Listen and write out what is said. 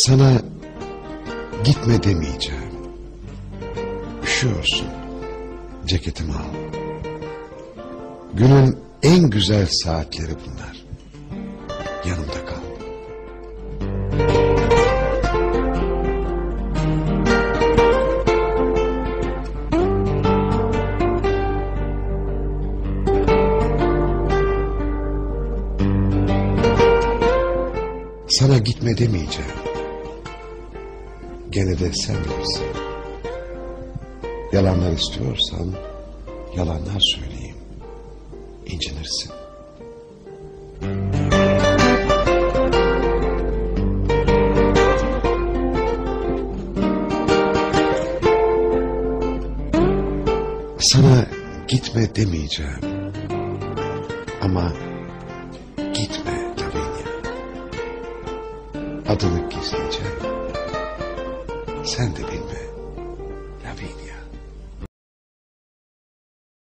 Sana gitme demeyeceğim. Üşüyorsun, ceketimi al. Günün en güzel saatleri bunlar. Yanımda kal. Sana gitme demeyeceğim. Gene de sen bilirsin. Yalanlar istiyorsan yalanlar söyleyeyim. İncinirsin. Sana gitme demeyeceğim. Ama gitme Lavinia. Adını gizleyeceğim. Sen de bilme.